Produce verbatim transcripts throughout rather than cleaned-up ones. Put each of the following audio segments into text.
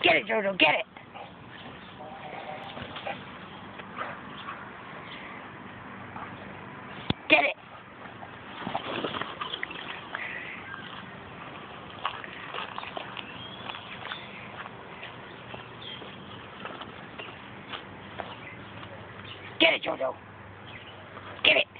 Get it, Jojo, get it. Get it. Get it, Jojo. Get it.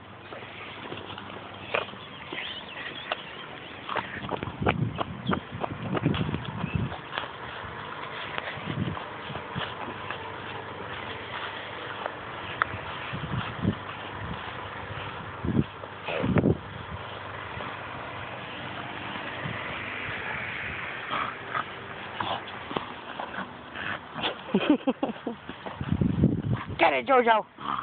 Get it, Jojo.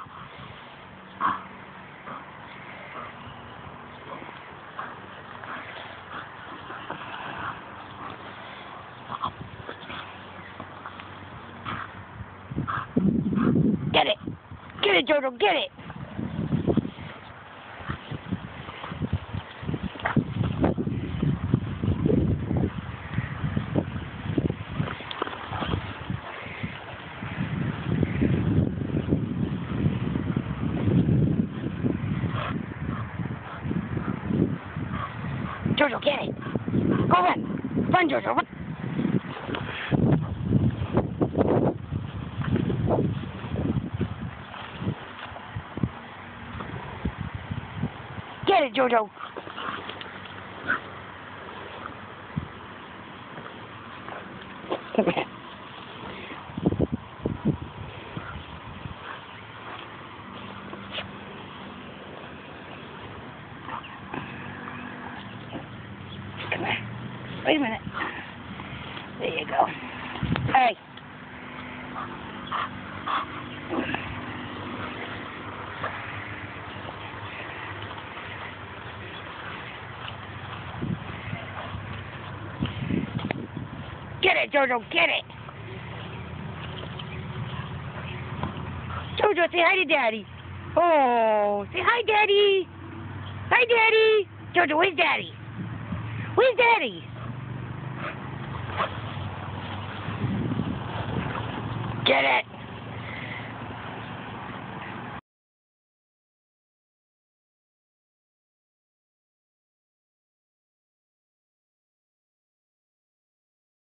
Get it. Get it, Jojo, get it. Jojo, get it. Go run. Run, Jojo, run. Get it, Jojo. Come here. Come here. Wait a minute. There you go. Hey. Get it, Jojo, get it. Jojo, say hi to Daddy. Oh, say hi, Daddy. Hi, Daddy. Jojo, where's Daddy? Where's Daddy? Get it.